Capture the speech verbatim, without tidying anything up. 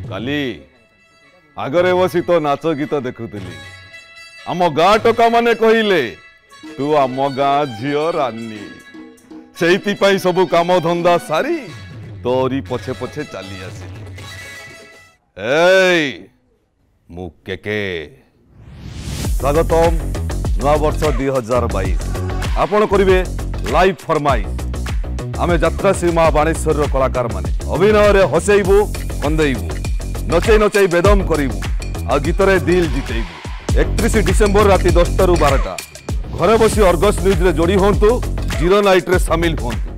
काली आगरे बसी तो नाच गीत देखुली आम गाँ टोका माने कहले तू आम गाँ झील रानी से सबू काम धंदा सारी तोरी पछे पछे चली आसिली मु केके स्वागतम नवा वर्ष दुई हजार बैश आपण करेंगे लाइव फरमाइश आमे यात्रा श्री माँ बाणेश्वर कलाकार माने अभिनय हसैबू कंदेबू नचै नचै बेदम करूँ आ गीतरे दिल जितेबू एकतीस डिसेम्बर राति दसटा रु बारटा घरे बसी अर्गस न्यूज रे जोड़ी हूँ जीरो नाइट रे सामिल हूँ।